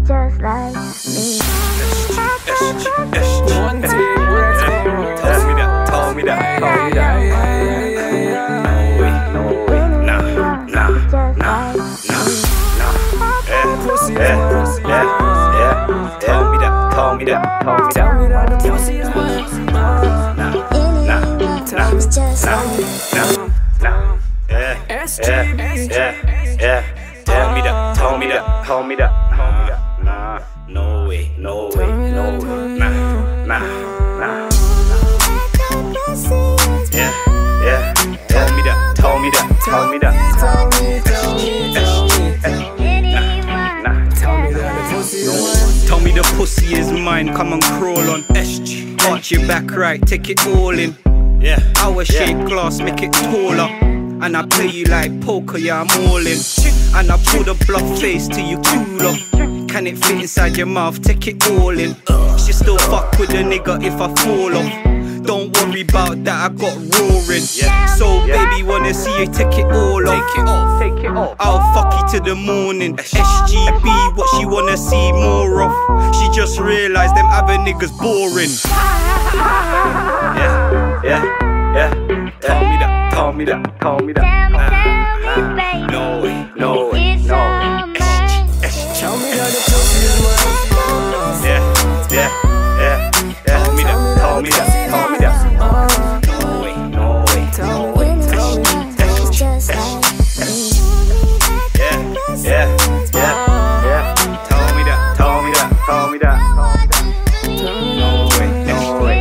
just like me. One thing, let's go. Tell me that, tell me that, tell me that. No way, nah. Pussy is Tell me that, tell me that, tell me that. Tell me that the pussy is mine. Tell me just like me. SGB. Tell me that, tell me that, tell me that. Nah, no way, no way, no way. Nah. Tell me that, tell me that, tell me that. Tell me that the pussy is mine. Tell me the pussy is mine, come and crawl on SG. Arch your back right, take it all in. Yeah, Our shape glass, make it taller. And I play you like poker, yeah, I'm all in. And I pull the bluff face till you cool off. Can it fit inside your mouth? Take it all in. She still fuck with a nigga if I fall off. Don't worry about that, I got roaring. So baby, wanna see you take it all off. take it off. I'll fuck you to the morning. SGB, what she wanna see more of. She just realized them other niggas boring. Yeah. Tell me that, tell me that, tell me that. No way, no way, no way. Tell me that the pussy is mine. Yeah. Tell me that, tell me that, tell me that. No way, no way, no way. Just like me. Yeah. Tell me that, tell me that, tell me that. No way, no way.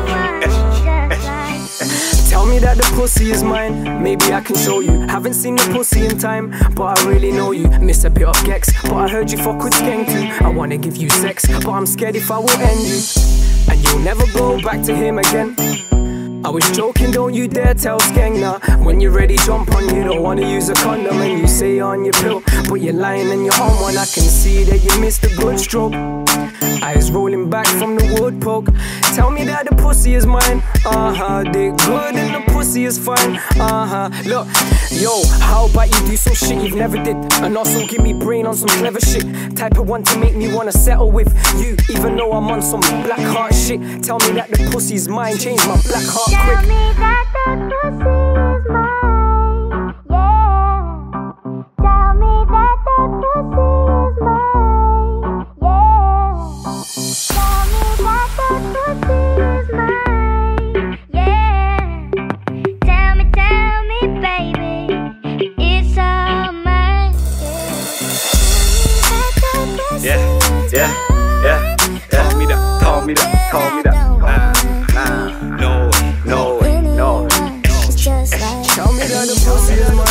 Tell me that the pussy is mine, maybe I can show you. Haven't seen the pussy in time, but I really know you. Miss a bit of gex, but I heard you fuck with skank too. I wanna give you sex, but I'm scared if I will end you. And you'll never go back to him again. I was joking, don't you dare tell skank now. When you're ready, jump on, you don't wanna use a condom. And you say you're on your pill, but you're lying and you're on one. I can see that you missed a good stroke. Eyes rolling back from the wood poke. Tell me that the pussy is mine. Dick good and the pussy is fine. Look, yo, how about you do some shit you've never did, and also give me brain on some clever shit. Type of one to make me wanna settle with you, even though I'm on some black heart shit. Tell me that the pussy is mine, change my black heart quick. Tell me that the pussy is mine. Yeah. Tell me that the pussy is mine. Yeah. Tell me that the pussy is mine. Yeah. Tell me, baby, it's all mine. Yeah. Tell me that, tell me that, tell me that. No way, no way, no way. Just like Tell me that the pussy is mine.